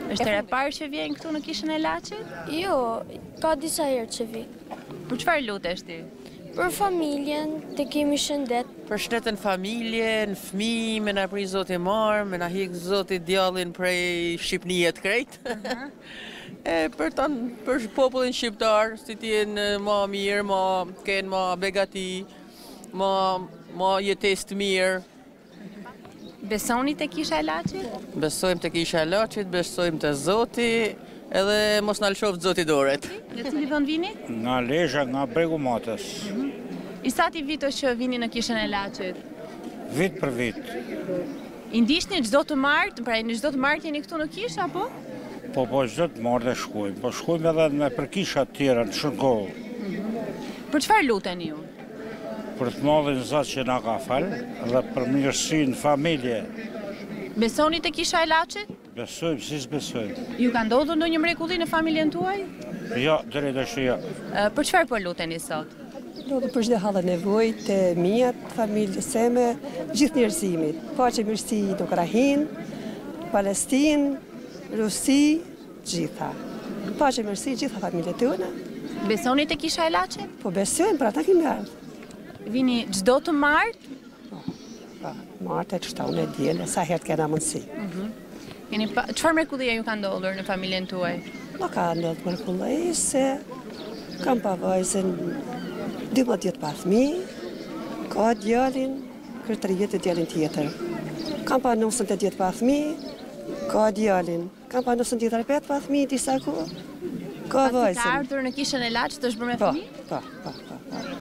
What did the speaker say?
Është hera e parë që vjen këtu në kishën e Laçit? Jo, ka disa herë që vi. Për çfarë lutesh ti? Për familjen, të kemi shëndet. Për shëndetën familjen, fëmijë, me na pri zoti marr, me na hik zoti djallin prej Shqipënie të krejt. Për popullin shqiptar, si t'jenë ma mirë, ma kenë ma begati, ma jetesë të mirë. Besoni te kisha e Laçit? Besojmë te kisha e Laçit, besojmë te zoti, edhe mos na lëshoft zoti doret. Në cili vend vini? Nga Lesha, nga Bregu Matës. I sati vitesh që vini në kishën e Laçit? Vit për vit. I ndiqni çdo të martë, pra në çdo të martë jeni këtu në kishë apo? Po çdo të martë shkojmë. Po shkojmë edhe me për kisha të tjera në shërgohë. Për çfarë luteni ju? Për të madhin Zot që na ka falë, dhe për mirësinë familje. Besoni te kisha e Laçit? Besojmë, si s'besojmë. Ju ka ndodhur ndonjë mrekulli në familjen tuaj? Jo, drejtësh jo. Për çfarë po luteni sot? Lutem për çdo hallë nevojë të mia, të familjes seme, gjithë njerëzimit. Paqe, mirësi në Ukrainë, Palestinë, Rusi, gjitha. Paqe, mirësi gjitha familjet tona. Besoni te kisha e Laçit? Po besojmë, pra ta kemi ardhur. Vini çdo të martë? Po, martë të shtaun e diel, sa herë kena mundësi. Çfarë mrekullie ju ka ndodhur në familjen tuaj? Nuk ka ndodhur mrekulli se kam pa vajzën 12 vjet pa fëmijë, ka djalin, kërë 3 vjet djalin tjetër. Kam pa 98 vjet pa fëmijë, ka djalin. Kam pa 95 pa fëmijë disa kohë. Ka vajzën. Pasi ka ardhur në kishën e Laçit është bërë me fëmijë? Po.